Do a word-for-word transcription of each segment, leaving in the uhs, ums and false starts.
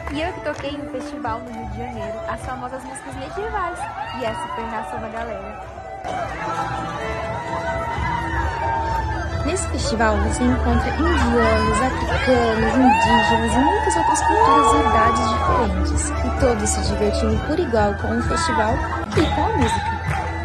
E eu que toquei em um festival no Rio de Janeiro, as famosas músicas medievais. E essa foi a reação da galera. Nesse festival você encontra indianos, africanos, indígenas e muitas outras culturas e idades diferentes. E todos se divertindo por igual com o festival e com a música.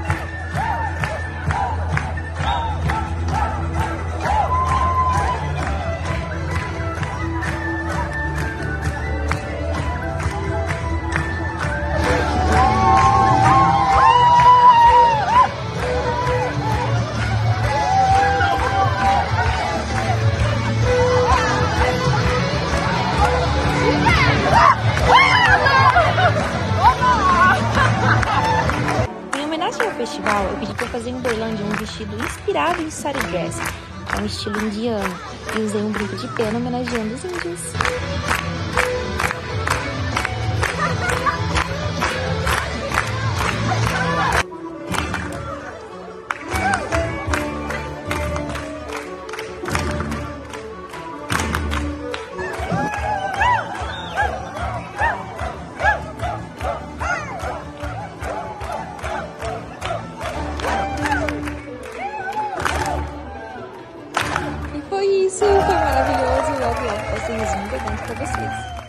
No festival, eu pedi para fazer em Uberlândia um vestido inspirado em sari dress, que é um estilo indiano, e usei um brinco de pena homenageando os índios. Foi isso, foi maravilhoso. Logo, logo, faço um resumo do evento pra vocês.